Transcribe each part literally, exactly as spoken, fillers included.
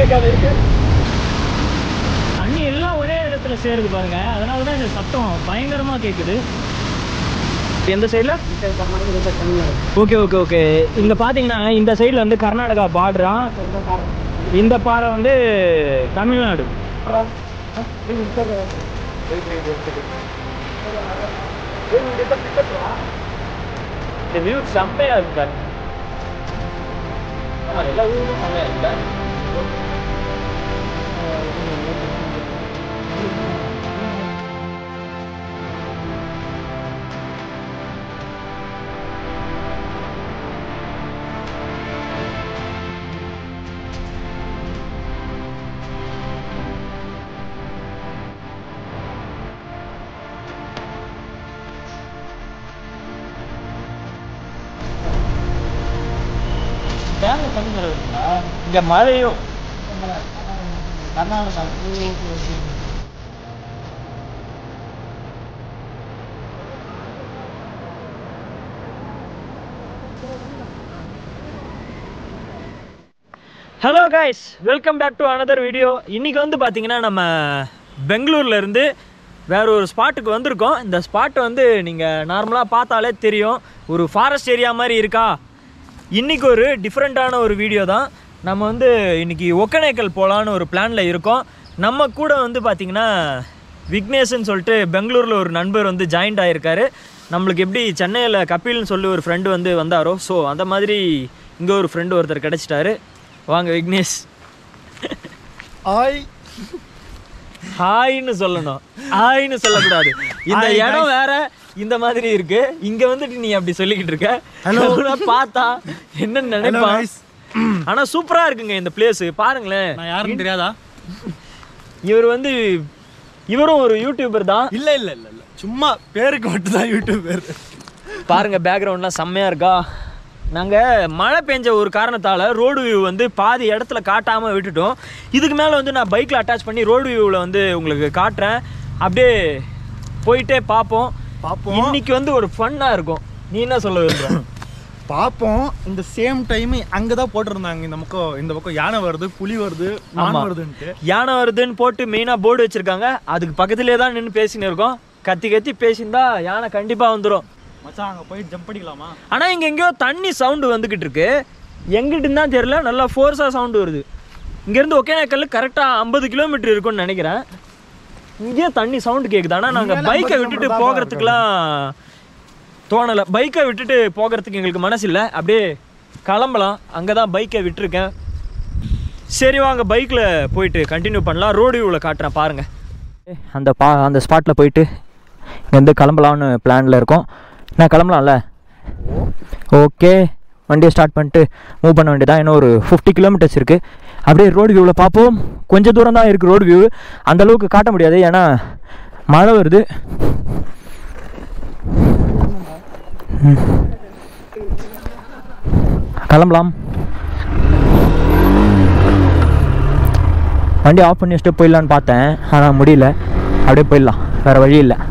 கேட்காது இருக்கு. தண்ணி எல்லாம் ஒரே இடத்துல சேருது பாருங்க, அதனால தான் இந்த சத்தம் பயங்கரமாக கேட்குது. எந்த சைடில்? ஓகே ஓகே ஓகே இங்கே பார்த்தீங்கன்னா இந்த சைடில் வந்து கர்நாடகா பார்டரா, இந்த பாறை வந்து தமிழ்நாடு. இந்த வியூ செம்மையாக இருக்கு. எல்லா ஊரும் செம்மையாக இருக்குல்ல. இங்க மழையும் Karnataka. Hello guys, welcome back to another video. இன்றைக்கி வந்து பார்த்திங்கன்னா நம்ம பெங்களூரில் இருந்து வேறு ஒரு ஸ்பாட்டுக்கு வந்திருக்கோம். இந்த ஸ்பாட் வந்து நீங்கள் நார்மலாக பார்த்தாலே தெரியும், ஒரு ஃபாரஸ்ட் ஏரியா மாதிரி இருக்கா. இன்றைக்கி ஒரு டிஃப்ரெண்ட்டான ஒரு வீடியோ தான். நம்ம வந்து இன்றைக்கி ஒக்கேனக்கல் போகலான்னு ஒரு பிளானில் இருக்கோம். நம்ம கூட வந்து பார்த்திங்கன்னா விக்னேஷ்னு சொல்லிட்டு பெங்களூரில் ஒரு நண்பர் வந்து ஜாயின்ட் ஆகிருக்காரு. நம்மளுக்கு எப்படி சென்னையில் கபில்னு சொல்லி ஒரு ஃப்ரெண்டு வந்து வந்தாரோ, ஸோ அந்த மாதிரி இங்கே ஒரு ஃப்ரெண்டு ஒருத்தர் கிடச்சிட்டாரு. வாங்க விக்னேஷ். ஹாய். ஹாய்னு சொல்லணும், ஹாய்னு சொல்லக்கூடாது. இந்த இடம் வேற இந்த மாதிரி இருக்கு. இங்க வந்துட்டு நீ அப்படி சொல்லிக்கிட்டு இருக்க. ஹலோ பார்த்தா என்ன நினைப்பா? ஆனா சூப்பரா இருக்குங்க இந்த பிளேஸ். பாருங்களேன், நான் யாருன்னு தெரியாதா? இவர் வந்து இவரும் ஒரு யூடியூபர் தான். இல்ல இல்ல இல்ல இல்ல சும்மா பேருக்கு மட்டும் தான் யூடியூபர். பாருங்க பேக்ரவுண்ட்லாம் செம்மையா இருக்கா. நாங்கள் மழை பெஞ்ச ஒரு காரணத்தால் ரோடு வியூ வந்து பாதி இடத்துல காட்டாமல் விட்டுட்டோம். இதுக்கு மேலே வந்து நான் பைக்கில் அட்டாச் பண்ணி ரோடு வியூவில் வந்து உங்களுக்கு காட்டுறேன். அப்படியே போயிட்டே பார்ப்போம் பார்ப்போம். இன்னைக்கு வந்து ஒரு ஃபன்னாக இருக்கும். நீ என்ன சொல்ல விரும்புற? பார்ப்போம். இந்த சேம் டைம் அங்கே தான் போட்டிருந்தாங்க, இந்த பக்கம் இந்த பக்கம் யானை வருது, புலி வருது, மான் வருதுன்ட்டு. யானை வருதுன்னு போட்டு மெயினாக போர்டு வச்சுருக்காங்க. அதுக்கு பக்கத்துலேயே தான் நின்று பேசின்னு இருக்கோம். கத்தி கத்தி பேசியிருந்தா யானை கண்டிப்பாக வந்துடும். மச்சான் அங்கே போய் ஜம்ப் பண்ணிக்கலாமா? ஆனால் இங்கே எங்கேயோ தண்ணி சவுண்டு வந்துக்கிட்டு இருக்கு. எங்கிட்டுன்னு தான் தெரியல, நல்லா ஃபோர்ஸாக சவுண்டு வருது. இங்கேருந்து ஒகேனக்கல் கரெக்டாக ஐம்பது கிலோமீட்டர் இருக்குன்னு நினைக்கிறேன். இங்கேயே தண்ணி சவுண்டு கேட்குது. ஆனால் நாங்கள் பைக்கை விட்டுட்டு போகிறதுக்கெலாம் தோணலை. பைக்கை விட்டுட்டு போகிறதுக்கு எங்களுக்கு மனசு இல்லை. அப்படியே கிளம்பலாம். அங்கே தான் பைக்கை விட்டுருக்கேன். சரி வாங்க பைக்கில் போயிட்டு கண்டினியூ பண்ணலாம். ரோடு வியூவில் காட்டுறேன் பாருங்கள். அந்த பா அந்த ஸ்பாட்டில் போயிட்டு இங்கேருந்து கிளம்பலான்னு பிளானில் இருக்கோம். நான் கிளம்பலாம்ல? ஓகே, வண்டியை ஸ்டார்ட் பண்ணிட்டு மூவ் பண்ண வேண்டியதான். இன்னும் ஒரு ஃபிஃப்டி கிலோமீட்டர்ஸ் இருக்குது. அப்படியே ரோடு வியூவில் பார்ப்போம். கொஞ்சம் தூரம் தான் இருக்குது ரோடு வியூ. அந்தளவுக்கு காட்ட முடியாது, ஏன்னா மழை வருது. கிளம்பலாம். வண்டி ஆஃப் பண்ணி வச்சுட்டு போயிடலான்னு பார்த்தேன், ஆனால் முடியல. அப்படியே போயிடலாம், வேறு வழி இல்லை.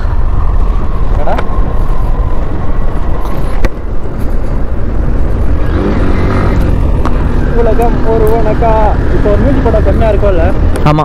உலகம் ஒரு வணக்கா. இப்போ ஒரு மியூசிக் படம் கம்மியாக இருக்கும்ல? ஆமாம்.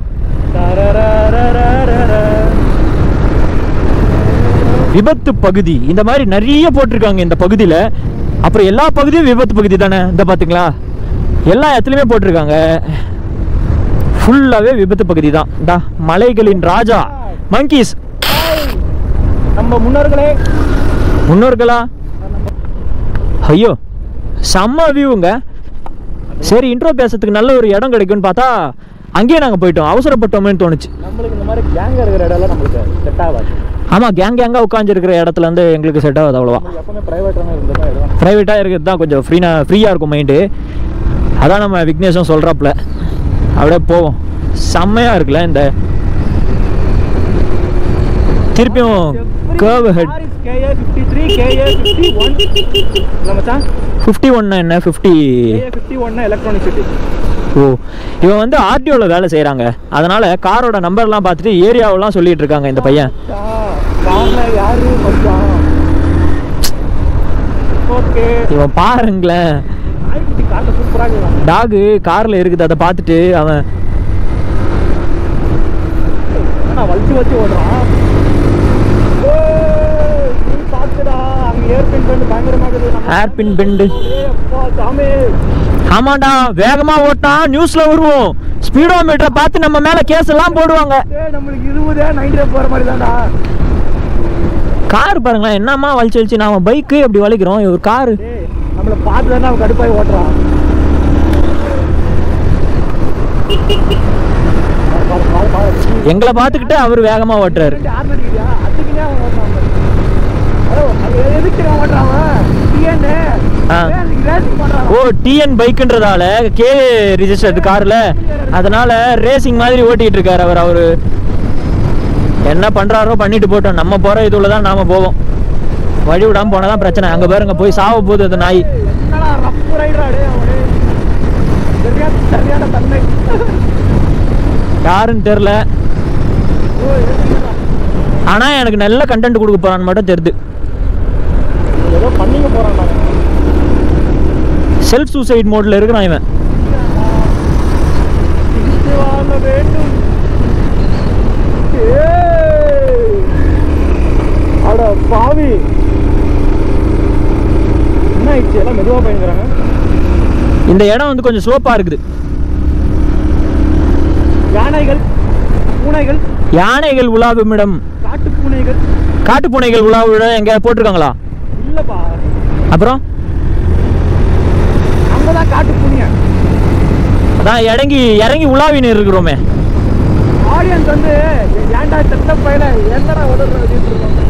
விபத்து பகுதி இந்த மாதிரி நிறைய போட்டிருக்காங்க இந்த பகுதியில். அப்புறம் எல்லா பகுதியும் விபத்து பகுதி தானே. இந்த பார்த்தீங்களா, எல்லா இடத்துலையுமே போட்டிருக்காங்க. ஃபுல்லாகவே விபத்து பகுதி தான். இந்தா மலைகளின் ராஜா மங்கீஸ். நம்ம முன்னோர்களே. முன்னோர்களா? ஐயோ செம்ம வியூங்க. சரி, இன்ட்ரோ பேசுறதுக்கு நல்ல ஒரு இடம் கிடைக்கும்னு பார்த்தா அங்கேயே நாங்கள் போயிட்டோம். அவசரப்பட்டோமேன்னு தோணுச்சு. நம்மளுக்கு இந்த மாதிரி கேங்காக இருக்கிற இடம்லாம் நம்மளுக்கு செட் ஆகாது. ஆமாம், கேங் கேங்காக உட்காந்துருக்கிற இடத்துல வந்து எங்களுக்கு செட் ஆகாது அவ்வளோவா. எப்பவுமே ப்ரைவேட்டாக இருந்தால் ப்ரைவேட்டாக இருக்கிறது தான் கொஞ்சம் ஃப்ரீனா ஃப்ரீயாக இருக்கும் மைண்டு. அதான் நம்ம விக்னேஷும் சொல்கிறாப்புல. அப்படியே போவோம். செம்மையாக இருக்குல்ல இந்த திருப்பியும் கர்வ் ஹெட். ஃபிஃப்டி ஒன் என்ன fifty fifty one electronic city. Oh, இவன் வந்து ஆர்டிஓவில் வேலை செய்கிறாங்க. அதனால் காரோட நம்பர்லாம் பார்த்துட்டு ஏரியாவெல்லாம் சொல்லிகிட்டு இருக்காங்க இந்த பையன். இவன் பாருங்களேன், நாய்க்குட்டி கார்ல சூப்பரா இருக்கு. டாகு கார்ல இருக்குது, அதை பார்த்துட்டு அவன் ஆனா வலிச்சு வச்சு ஓடுறான். நீ பாத்துடா அங்க ஏர்பின் பெண்ட் பயங்கரமா இருக்குது. Hairpin bend. அப்பா சாமி. ஆமாண்டா, வேகமா ஓட்டா நியூஸ்ல வருவோம். ஸ்பீடோ மீட்டரை பார்த்து நம்ம மேல கேஸ் எல்லாம் போடுவாங்க. ஏய் நம்மளுக்கு இருபதே நைன்டி போற மாதிரி தான்டா. கார் பாருங்களேன் என்னம்மா வலிச்சு வலிச்சு. நாம பைக்கு அப்படி வலிக்கிறோம், ஒரு காரு நம்மள பார்த்து தானே அவன் கடுப்பாய் ஓட்டுறான். எங்களை பார்த்துக்கிட்டு அவர் வேகமா ஓட்டுறாரு. ஓ டிஎன் பைக்குன்றதால கே ரிஜிஸ்டர்டு கார்ல, அதனால ரேசிங் மாதிரி ஓட்டிட்டு இருக்காரு அவர். அவரு என்ன பண்றாரோ பண்ணிட்டு போட்டோம், நம்ம போற இதுல தான் நாம போவோம். வழி விடாம போனதான் பிரச்சனை. அங்க பாருங்க போய் சாவ போகுது அந்த நாய். யாருன்னு தெரியல, ஆனா எனக்கு நல்ல கண்டென்ட் கொடுக்க போறான்னு மட்டும் தெரியுது. ஏதோ பண்ணிக்க போறான். செல்ஃப் சூசைட் மோட்ல இருக்கிறான் இவன். அட பாவி, என்ன ஆயிடுச்சு? எல்லாம் மெதுவா பயங்கறாங்க. இந்த இடம் வந்து கொஞ்சம் ஸ்லோப்பா இருக்குது. யானைகள், பூனைகள், யானைகள் உலாவும் இடம். காட்டு பூனைகள், காட்டு பூனைகள் உலாவும் இடம் எங்க போட்டிருக்காங்களா? இல்லப்பா, அப்புறம் அங்கதான் காட்டு பூனையா. அதான் இறங்கி இறங்கி உலாவின்னு இருக்கிறோமே. ஆடியன்ஸ் வந்து ஏன்டா செத்த பையல என்னடா ஓடுறது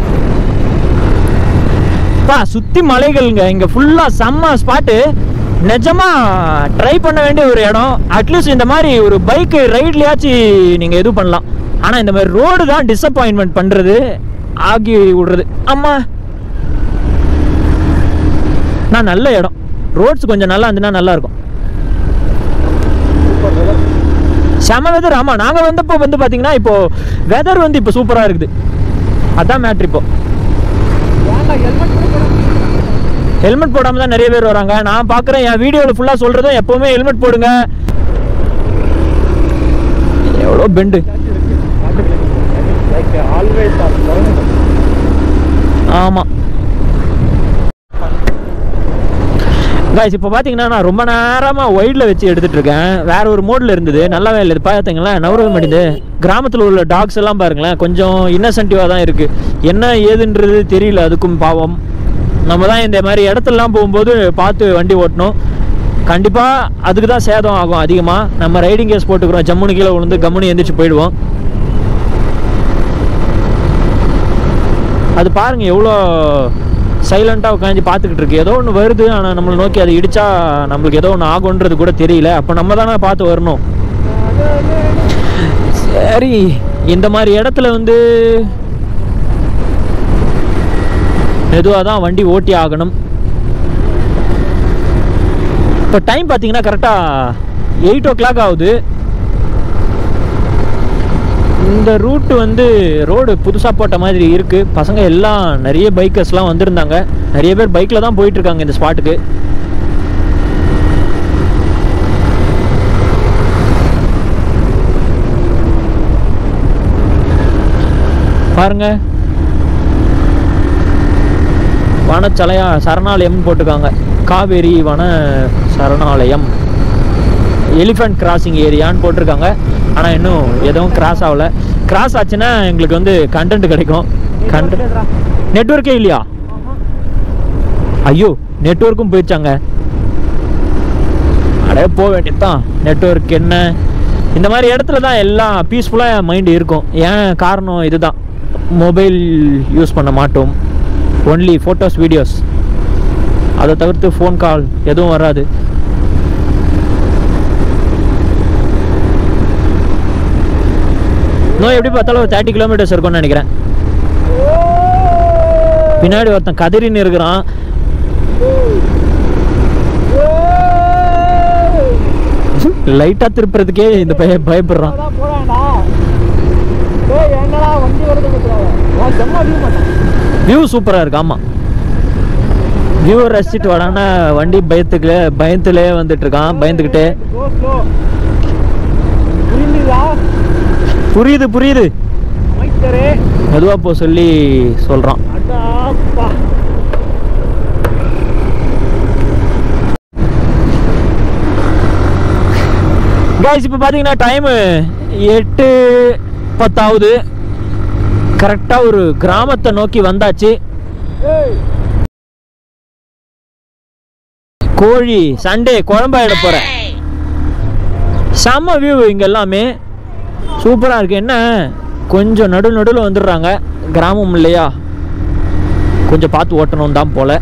பா. சுத்தி மலைகள்ங்க, இங்க ஃபுல்லா செம்ம ஸ்பாட்டு. நிஜமா ட்ரை பண்ண வேண்டிய ஒரு இடம். அட்லீஸ்ட் இந்த மாதிரி ஒரு பைக் ரைட்லயாச்சும் நீங்க எது பண்ணலாம். ஆனா இந்த மாதிரி ரோடு தான் டிசப்பாயின்மெண்ட் பண்றது, ஆகி விடுறது. ஆமா, நான் நல்ல இடம். ரோட்ஸ் கொஞ்சம் நல்லா இருந்துன்னா நல்லா இருக்கும். செம வெதர். ஆமா, நாங்க வந்தப்போ வந்து பாத்தீங்கன்னா இப்போ வெதர் வந்து இப்போ சூப்பரா இருக்குது. அதான் மேட்ரு. இப்போ ஹெல்மெட் போடாம தான் நிறைய பேர் வராங்க. நான் பாக்குறேன் என் வீடியோல ஃபுல்லா சொல்றதும் எப்பவுமே ஹெல்மெட் போடுங்க. எவ்வளோ பெண்டு. ஆமா guys, இப்போ பார்த்தீங்கன்னா நான் ரொம்ப நேரமாக ஒயிடில் வச்சு எடுத்துகிட்டு இருக்கேன். வேற ஒரு மோடில் இருந்தது, நல்லாவே இல்லை. இது பார்த்தீங்களேன், நவரவே மாட்டேங்குது. கிராமத்தில் உள்ள டாக்ஸ் எல்லாம் பாருங்களேன், கொஞ்சம் இன்னசென்டிவாக தான் இருக்குது. என்ன ஏதுன்றது தெரியல. அதுக்கும் பாவம். நம்ம தான் இந்த மாதிரி இடத்துலலாம் போகும்போது பார்த்து வண்டி ஓட்டணும். கண்டிப்பாக அதுக்கு தான் சேதம் ஆகும் அதிகமாக. நம்ம ரைடிங் கேஸ் போட்டுக்கிறோம், ஜம்முனு கீழே விழுந்து கம்முனு எந்திரிச்சு போயிடுவோம். அது பாருங்கள் எவ்வளோ சைலண்டாக உட்காந்து பார்த்துக்கிட்டு இருக்கு. ஏதோ ஒன்று வருது, ஆனால் நம்மளை நோக்கி அதை இடிச்சா நம்மளுக்கு ஏதோ ஒன்று ஆகுன்றது கூட தெரியல. அப்போ நம்ம தானே பார்த்து வரணும். சரி, இந்த மாதிரி இடத்துல வந்து மெதுவாக தான் வண்டி ஓட்டி ஆகணும். இப்போ டைம் பார்த்தீங்கன்னா கரெக்டாக எயிட் ஓ கிளாக் ஆகுது. இந்த ரூட்டு வந்து ரோடு புதுசாக போட்ட மாதிரி இருக்குது. பசங்க எல்லாம் நிறைய பைக்கர்ஸ்லாம் வந்திருந்தாங்க. நிறைய பேர் பைக்கில் தான் போயிட்டுருக்காங்க இந்த ஸ்பாட்டுக்கு. பாருங்க, வனச்சலையா சரணாலயம் போட்டிருக்காங்க. காவேரி வன சரணாலயம், எலிஃபண்ட் கிராசிங் ஏரியான்னு போட்டிருக்காங்க. ஆனால் இன்னும் எதுவும் கிராஸ் ஆகலை. கிராஸ் ஆச்சுன்னா எங்களுக்கு வந்து கண்டென்ட் கிடைக்கும். கண்டென்ட் நெட்வொர்க்கே இல்லையா? ஐயோ, நெட்வொர்க்கும் போயிடுச்சாங்க. அடைய போக வேண்டியதுதான். நெட்வொர்க் என்ன, இந்த மாதிரி இடத்துல தான் எல்லாம் பீஸ்ஃபுல்லாக மைண்டு இருக்கும். ஏன் காரணம் இதுதான். மொபைல் யூஸ் பண்ண மாட்டோம், ஒன்லி ஃபோட்டோஸ் வீடியோஸ். அதை தவிர்த்து ஃபோன் கால் எதுவும் வராது. இன்னும் எப்படி பார்த்தாலும் ஒரு தேர்ட்டி கிலோமீட்டர்ஸ் இருக்கும்னு நினைக்கிறேன். பின்னாடி ஒருத்தன் கதிரின்னு இருக்கிறான். லைட்டாக திருப்புறதுக்கே இந்த பையன் பயப்படுறான். வியூ சூப்பராக இருக்கு. ஆமாம், வியூ ரசிச்சுட்டு வரானா வண்டி பயத்துக்கு பயத்துலே வந்துட்டு இருக்கான் பயந்துக்கிட்டே. புரியுது புரியுது மெதுவா போ சொல்லி சொல்றான். गाइस இப்போ பாத்தீங்கன்னா டைம் எட்டு பத்தாவது. கரெக்டா ஒரு கிராமத்தை நோக்கி வந்தாச்சு. கோழி சண்டே குழம்பாயிட போறேன். செம்ம வியூ இங்க எல்லாமே சூப்பரா இருக்கு. என்ன கொஞ்சம் நடு நடுவில் வந்துடுறாங்க, கிராமம் இல்லையா, கொஞ்சம் பார்த்து ஓட்டணும் தான் போல.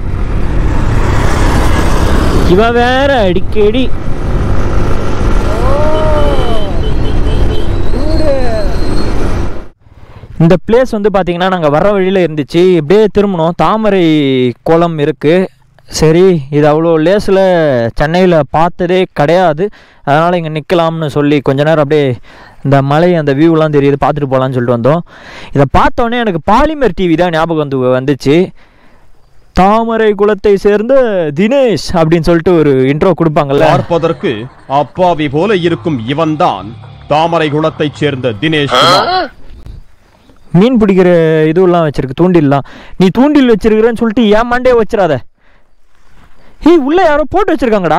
இவன் வேற அடிக்கடி இந்த பிளேஸ் வந்து பார்த்தீங்கன்னா நாங்கள் வர வழியில் இருந்துச்சு. இப்படியே திரும்பணும், தாமரை குளம் இருக்குது. சரி, இது அவ்வளோ லேஸில் சென்னையில் பார்த்ததே கிடையாது, அதனால் இங்கே நிற்கலாம்னு சொல்லி கொஞ்ச நேரம் அப்படியே இந்த மலை அந்த வியூலாம் தெரியுது பார்த்துட்டு போகலான்னு சொல்லிட்டு வந்தோம். இதை பார்த்தோன்னே எனக்கு பாலிமர் டிவி தான் ஞாபகம் வந்து வந்துச்சு. தாமரை குளத்தை சேர்ந்த தினேஷ் அப்படின்னு சொல்லிட்டு ஒரு இன்ட்ரோ கொடுப்பாங்கல்ல. பார்ப்பதற்கு அப்பாவி போல இருக்கும் இவன் தான் தாமரை குளத்தை சேர்ந்த தினேஷ். மீன் பிடிக்கிற இதுவெல்லாம் வச்சிருக்கு, தூண்டில்லாம். நீ தூண்டில் வச்சிருக்கிறேன்னு சொல்லிட்டு ஏன் மண்டே வச்சிடாத. ஹீ, உள்ள யாரோ போட்டு வச்சிருக்காங்கடா.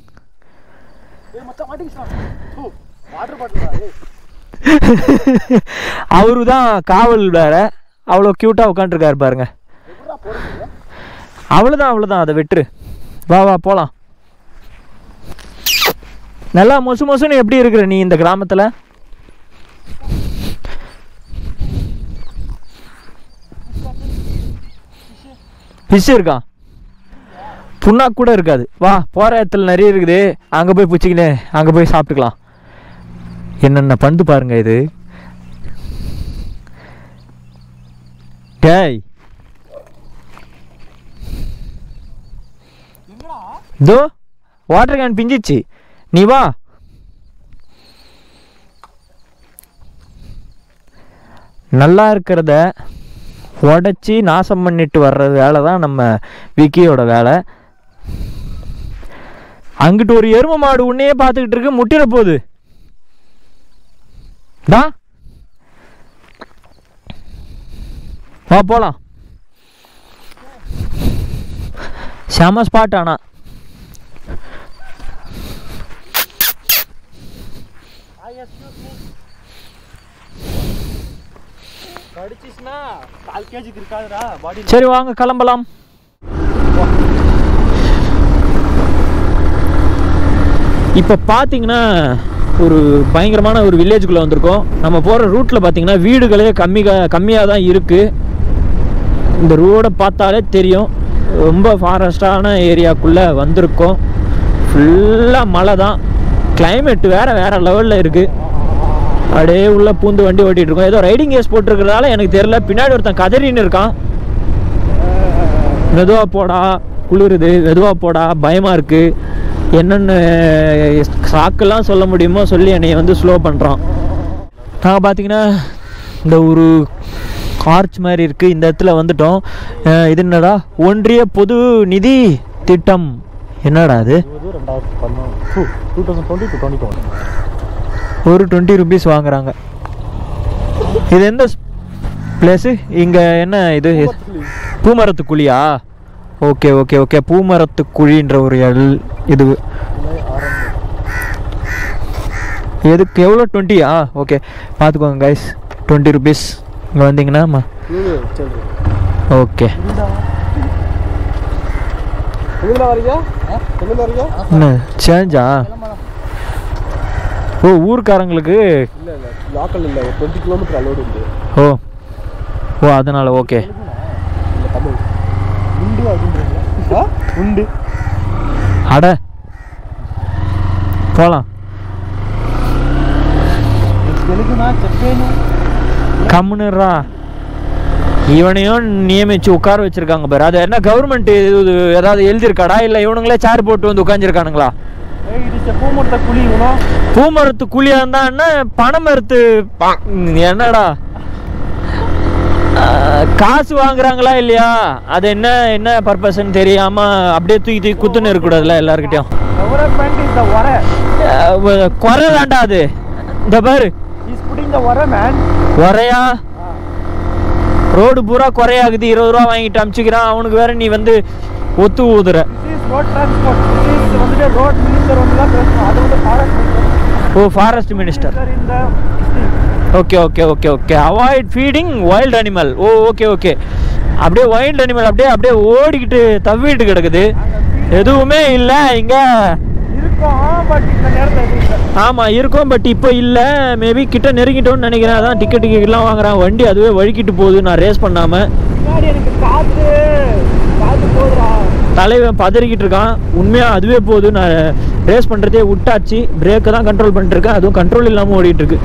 அவரு தான் காவல் வேற, அவ்வளோ கியூட்டா உட்காந்துருக்காரு பாருங்க. அவ்வளோதான் அவ்வளோதான், அதை விட்டுரு. வா வா போலாம். நல்லா மொசு மொசுன்னு எப்படி இருக்கிற நீ இந்த கிராமத்தில்? ஃபிஷ் இருக்கா? புண்ணாக்கு கூட இருக்காது. வா, போகிற இடத்துல நிறைய இருக்குது, அங்கே போய் பிடிச்சிக்கினே அங்கே போய் சாப்பிட்டுக்கலாம். என்னென்ன பந்து பாருங்க இது. டேய், இதோ வாட்டர் கேன் பிஞ்சிச்சு, நீ வா. நல்லா இருக்கிறத உடச்சி நாசம் பண்ணிட்டு வர்ற வேலை தான் நம்ம விக்கியோட வேலை. அங்கிட்டு ஒரு எரும மாடு உன்னையே பார்த்துக்கிட்டு இருக்கு, முட்டிட போகுது. டா வா போலாம். செம ஸ்பாட். ஆனா சரி வாங்க கிளம்பலாம். இப்போ பார்த்தீங்கன்னா ஒரு பயங்கரமான ஒரு வில்லேஜுக்குள்ளே வந்திருக்கோம். நம்ம போகிற ரூட்டில் பார்த்தீங்கன்னா வீடுகளே கம்மி கம்மியாக தான் இருக்குது. இந்த ரோடை பார்த்தாலே தெரியும், ரொம்ப ஃபாரஸ்டான ஏரியாக்குள்ளே வந்திருக்கோம். ஃபுல்லாக மழை தான், கிளைமேட் வேறு வேறு லெவலில் இருக்குது. அப்படியே உள்ளே பூந்து வண்டி ஓட்டிகிட்டு இருக்கோம். ஏதோ ரைடிங் கேஸ் போட்டிருக்கிறதால எனக்கு தெரியல, பின்னாடி ஒருத்தன் கதறின்னு இருக்கான். மெதுவாக போடா, குளிருது, மெதுவாக போடா, பயமாக இருக்குது, என்னென்ன சாக்கெல்லாம் சொல்ல முடியுமோ சொல்லி என்னை வந்து ஸ்லோ பண்ணுறான். நாங்கள் பார்த்தீங்கன்னா இந்த ஒரு ஆர்ச் மாதிரி இருக்குது, இந்த இடத்துல வந்துட்டோம். இது என்னடா, ஒன்றிய பொது நிதி திட்டம். என்னடா அது? ஒரு டுவெண்ட்டி ருபீஸ் வாங்குறாங்க. இது எந்த பிளேஸு? இங்கே என்ன இது, பூமரத்து குழியா? ஓகே ஓகே ஓகே, பூமரத்து குழின்ற ஒரு எல் இது. எதுக்கு எவ்வளோ? டுவெண்ட்டியா? ஓகே, பார்த்துக்கோங்க கைஸ், டுவெண்ட்டி ருபீஸ். இங்கே வந்தீங்கன்னா ஓகே. என்ன சேஞ்சா? ஓ, ஊருக்காரங்களுக்கு ஓ ஓ அதனால ஓகே. அட போலாம். கம்முன்னுறா, இவனையும் நியமிச்சு உட்கார வச்சிருக்காங்க பாரு. அது என்ன கவர்மெண்ட் ஏதாவது எழுதியிருக்காடா, இல்லை இவனுங்களே சேர் போட்டு வந்து உட்காந்துருக்கானுங்களா? பூமரத்து குழியா இருந்தா என்ன, பனை மரத்து என்னடா? காசு வாங்குறாங்களா இல்லையா அது என்ன என்ன பர்பஸ்ன்னு தெரியாம அப்படியே தூக்கி தூக்கி குத்துன்னு இருக்கக்கூடாதுல்ல எல்லாருக்கிட்டையும். குறை தாண்டா அது. இந்த பாரு குறையா ரோடு பூரா குறையாகுது. இருபது ரூபா வாங்கிட்டு அமுச்சுக்கிறான். அவனுக்கு வேற நீ வந்து ஒத்து ஊதுற. Oh forest minister. Okay okay okay okay avoid feeding wild animal. Oh okay okay அப்படியே வைல்ட் அனிமல் அப்படியே அப்படியே ஓடிக்கிட்டு தவிட்டு கிடக்குது. எதுவுமே இல்லை இங்கே. ஆமாம் இருக்கும் பட் இப்போ இல்லை. மேபி கிட்ட நெருங்கிட்டோன்னு நினைக்கிறேன். அதான் டிக்கெட் டிக்கெட்லாம் வாங்குறான். வண்டி அதுவே வழுக்கிட்டு போகுது நான் ரேஸ் பண்ணாமல். தலைவன் பதறிக்கிட்டு இருக்கான். உண்மையாக அதுவே போகுது. நான் ரேஸ் பண்ணுறதே விட்டாச்சு. பிரேக்கை தான் கண்ட்ரோல் பண்ணிட்டு இருக்கேன். அதுவும் கண்ட்ரோல் இல்லாமல் ஓடிட்டு இருக்கு.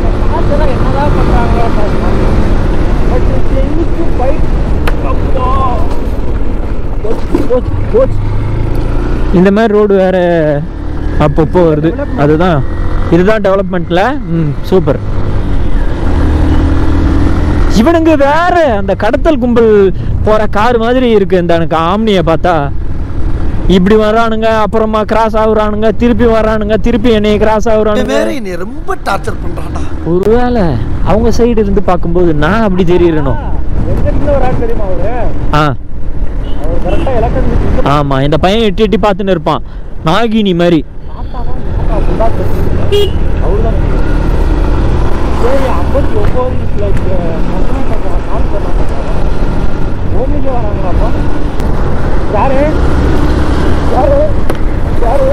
இந்த மாதிரி ரோடு வேற அப்பப்போ வருது. அதுதான் இதுதான் டெவலப்மெண்ட்ல. ம் சூப்பர். இவனுங்க வேற அந்த கடத்தல் கும்பல் போற கார் மாதிரி இருக்கு. இந்த எனக்கு ஆம்னியை பார்த்தா இப்படி வர்றானுங்க, அப்புறமா கிராஸ் ஆகுறானுங்க, திருப்பி வர்றானுங்க, திருப்பி என்னைய கிராஸ் ஆகுறானுங்க. ரொம்ப டார்ச்சர் பண்றான்டா. ஒருவேளை அவங்க சைடு இருந்து பார்க்கும்போது நான் அப்படி தெரியறணும். ஆ ஆமா இந்த பையன் எட்டி எட்டி பார்த்துன்னு இருப்பான் நாகினி மாதிரி. யாரு யாரு யாரு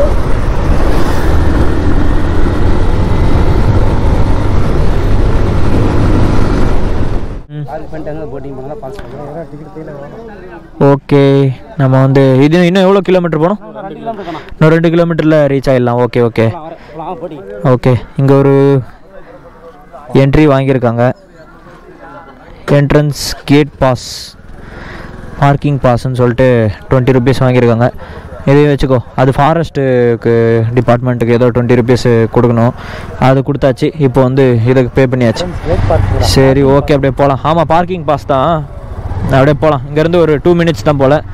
ஓகே நம்ம வந்து இது இன்னும் எவ்வளோ கிலோமீட்டர் போகணும்? இன்னும் ரெண்டு கிலோமீட்டரில் ரீச் ஆகிடலாம். ஓகே ஓகே ஓகே இங்கே ஒரு என்ட்ரி வாங்கியிருக்காங்க. என்ட்ரன்ஸ் கேட் பாஸ் பார்க்கிங் பாஸ்ன்னு சொல்லிட்டு டுவெண்ட்டி ருபீஸ் வாங்கியிருக்காங்க. இதையும் வச்சுக்கோ. அது ஃபாரஸ்ட்டுக்கு டிபார்ட்மெண்ட்டுக்கு ஏதோ டுவெண்ட்டி ருபீஸ் கொடுக்கணும். அது கொடுத்தாச்சு. இப்போ வந்து இதுக்கு பே பண்ணியாச்சு. சரி ஓகே அப்படியே போகலாம். ஆமாம் பார்க்கிங் பாஸ் தான். அப்படியே போகலாம். இங்கேருந்து ஒரு டூ மினிட்ஸ் தான் போல்.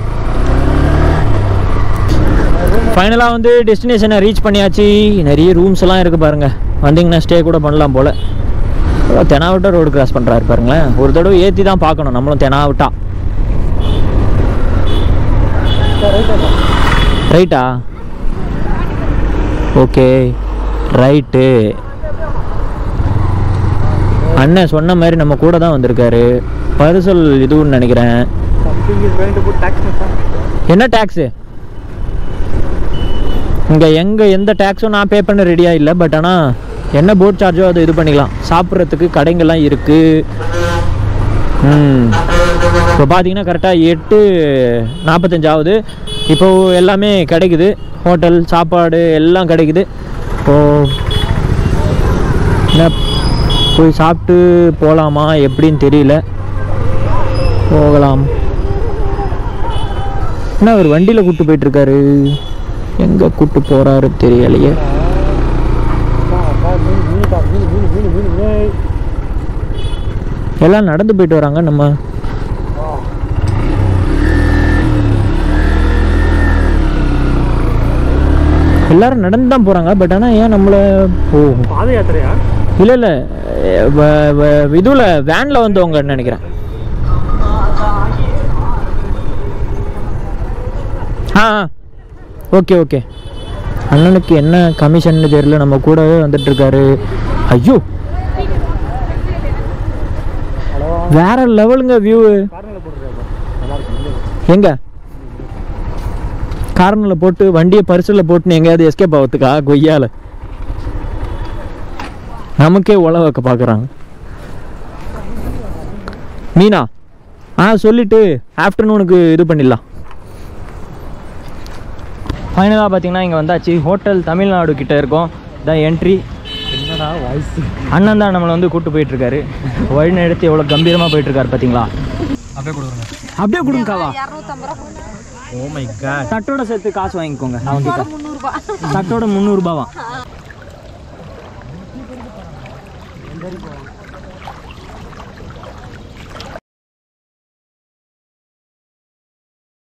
ஃபைனலாக வந்து டெஸ்டினேஷனை ரீச் பண்ணியாச்சு. நிறைய ரூம்ஸ் எல்லாம் இருக்குது பாருங்கள். வந்தீங்கன்னா ஸ்டே கூட பண்ணலாம் போல். தெனாவிட்டா ரோடு கிராஸ் பண்ணுறாரு பாருங்களேன். ஒரு தடவை ஏற்றி தான் பார்க்கணும் நம்மளும். தெனாவிட்டா ரைட்டா? Okay right. அண்ணன் சொன்ன மாதிரி நம்ம கூட தான் வந்திருக்காரு. பரிசல் இதுன்னு நினைக்கிறேன். என்ன டேக்ஸு? இங்கே எங்கே எந்த டேக்ஸும் நான் பே பண்ண ரெடியாக இல்லை. பட் ஆனால் என்ன போட் சார்ஜோ அதை இது பண்ணிக்கலாம். சாப்பிட்றதுக்கு கடைங்கள்லாம் இருக்குது. ம் இப்போ பார்த்தீங்கன்னா கரெக்டாக எட்டு நாற்பத்தஞ்சாவது. இப்போது எல்லாமே கிடைக்குது. ஹோட்டல் சாப்பாடு எல்லாம் கிடைக்குது. இப்போது என்ன போய் சாப்பிட்டு போகலாமா எப்படின்னு தெரியல. போகலாம். என்ன அவர் வண்டியில் கூப்பிட்டு போயிட்டுருக்காரு. எங்கே கூப்பிட்டு போகிறாரு தெரியலையே. எல்லாம் நடந்து போயிட்டு வராங்க. நம்ம எல்லாரும் நடந்து தான் போகிறாங்க. பட் ஆனால் ஏன் நம்மளை ஓ பாத யாத்திரையா? இல்லை இல்லை இதுல வேனில் வந்தவங்கன்னு நினைக்கிறேன். ஆ ஓகே ஓகே. அண்ணனுக்கு என்ன கமிஷன் தெரியல. நம்ம கூடவே வந்துட்டு இருக்காரு. ஐயோ வேற லெவலுங்க வியூ. எங்க கார்னரில் போட்டு வண்டியை பரிசில் போட்டுன்னு எங்கேயாவது எஸ்கேப் ஆகிறதுக்கா? கொய்யால நமக்கே உழ வைக்க பார்க்குறாங்க. மீனா ஆ சொல்லிட்டு ஆஃப்டர்நூனுக்கு இது பண்ணிடலாம். ஃபைனலாக பார்த்தீங்கன்னா இங்கே வந்தாச்சு. ஹோட்டல் தமிழ்நாடு கிட்ட இருக்கோம். இதான் என்ட்ரி. என்னடா வாய்ஸ். அண்ணன் தான் நம்மளை வந்து கூப்பிட்டு போயிட்டுருக்காரு. வழி எடுத்து எவ்வளோ கம்பீரமாக போயிட்டுருக்காரு பார்த்தீங்களா? அப்படியே கொடுங்க. அப்படியே கொடுங்கக்காவா? Oh my God. தட்டோட சேர்த்து காசு வாங்கிக்கோங்க. அவங்க தட்டோட முந்நூறுபாவா?